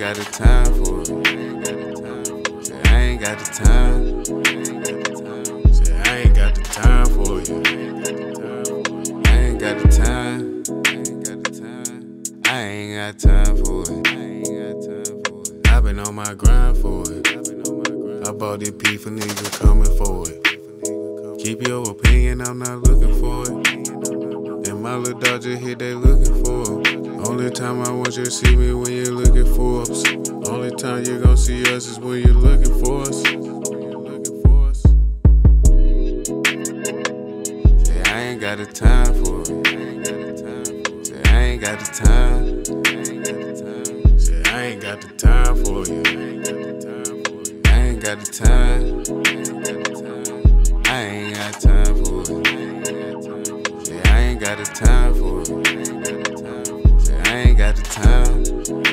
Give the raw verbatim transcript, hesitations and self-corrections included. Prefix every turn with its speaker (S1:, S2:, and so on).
S1: got the time for it. Say I ain't got the time. Say I ain't got the time for you. I ain't got the time. I ain't got time for it. I've been on my grind for it. I bought this P for niggas coming for it. Keep your opinion, I'm not looking for it. And my little dog just hit, they looking for it. Only time I want you to see me when you're looking for us. Only time you're gonna see us is when you're looking for us. Say I ain't got the time for it. Say I ain't got the time. Say I ain't got the time for you. I ain't got the time. I ain't got time for it. Say I ain't got the time for it. Say I ain't got the time.